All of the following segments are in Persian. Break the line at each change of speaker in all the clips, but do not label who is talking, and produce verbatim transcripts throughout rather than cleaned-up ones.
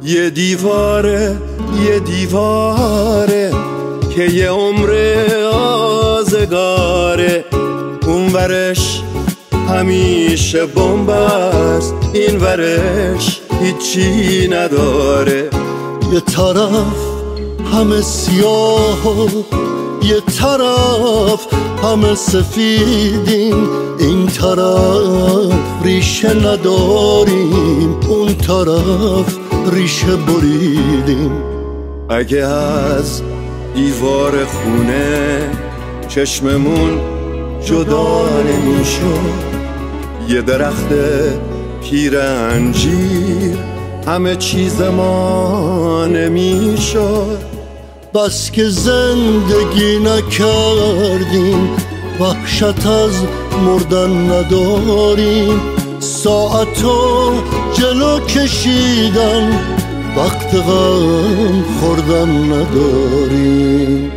یه دیواره یه دیواره که یه عمر آزگاره، اون ورش همیشه بمب است، این ورش هیچی نداره.
یه طرف همه سیاه و یه طرف همه سفیدیم، این طرف ریشه نداریم، اون طرف ریشه بریدیم.
اگه از دیوار خونه چشممون جدا نمیشد، یه درخت پیر انجیر همه چیز ما نمیشد.
بس که زندگی نکردیم، وحشت از مردن نداریم، ساعتو جلو کشیدن وقت غم خوردن نداریم.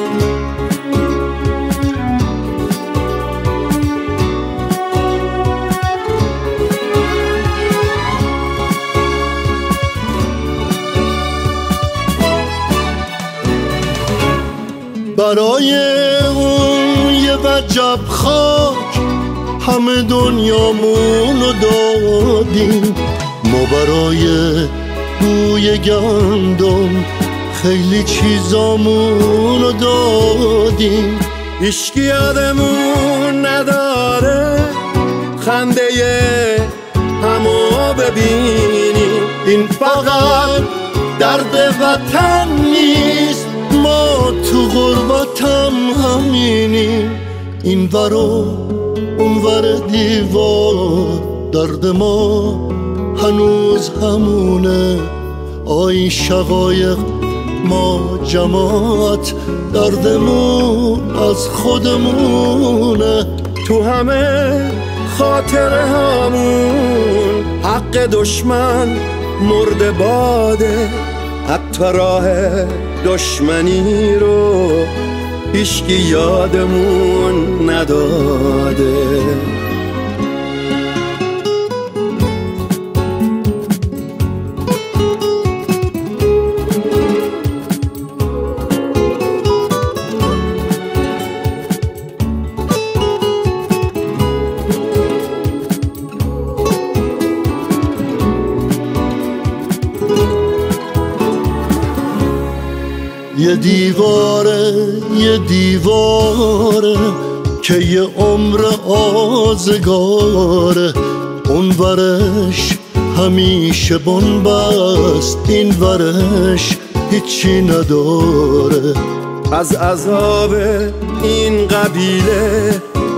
برای اون یه وجب خاک همه دنیامونو دادیم، ما برای بوی گندم خیلی چیزامونو دادیم.
هیچکی یادمون نداره خنده همو ببینیم، این فقط درد وطن نیست،
ما تو غربتم همینیم. این ور و اون ور دیوار درد ما هنوز همونه، آی شقایق ما جماعت دردمون از خودمونه.
تو همه خاطره همون حق دشمن مرده باده، حتی راه دشمنی رو هیچکی یادمون نداده.
یه دیواره یه دیواره که یه عمر آزگاره، اون ورش همیشه بمب است، این ورش هیچی نداره.
از عذاب این قبیله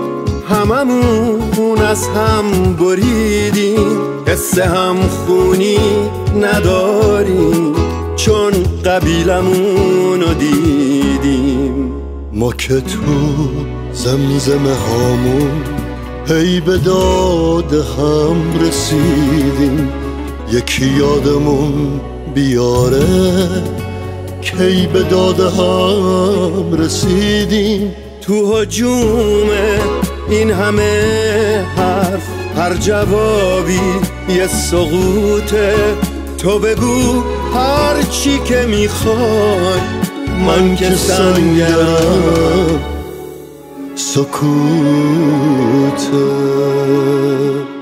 هممون از هم بریدیم، حس هم خونی نداریم چون قبیلمونو دیدیم.
ما که تو زمزمه هامون هی به داد هم رسیدیم، یکی یادمون بیاره کی به داد هم رسیدیم.
تو هجوم این همه حرف هر جوابی یه سقوطه، تو بگو هر چی که میخوای، من که سنگرم
سکوته.